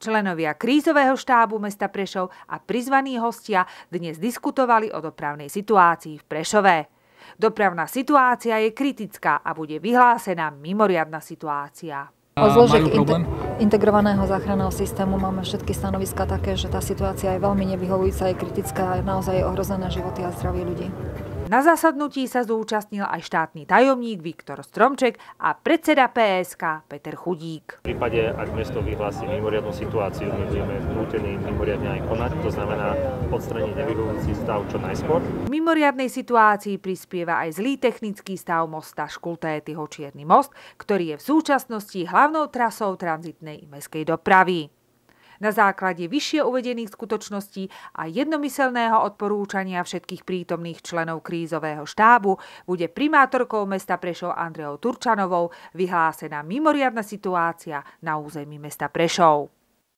Členovia krízového štábu mesta Prešov a prizvaní hostia dnes diskutovali o dopravnej situácii v Prešove. Dopravná situácia je kritická a bude vyhlásená mimoriadna situácia. Od zložiek integrovaného záchranného systému máme všetky stanoviská také, že tá situácia je veľmi nevyhovujúca, je kritická a naozaj je ohrozené životy a zdravie ľudí. Na zasadnutí sa zúčastnil aj štátny tajomník Viktor Stromček a predseda PSK Peter Chudík. V prípade, ak mesto vyhlási mimoriadnu situáciu, my budeme nútení mimoriadne aj konať, to znamená odstraniť nevyhovujúci stav čo najskôr. V mimoriadnej situácii prispieva aj zlý technický stav mosta Škultétyho Čierny most, ktorý je v súčasnosti hlavnou trasou tranzitnej i mestskej dopravy. Na základe vyššie uvedených skutočností a jednomyselného odporúčania všetkých prítomných členov krízového štábu bude primátorkou mesta Prešov Andreou Turčanovou vyhlásená mimoriadna situácia na území mesta Prešov.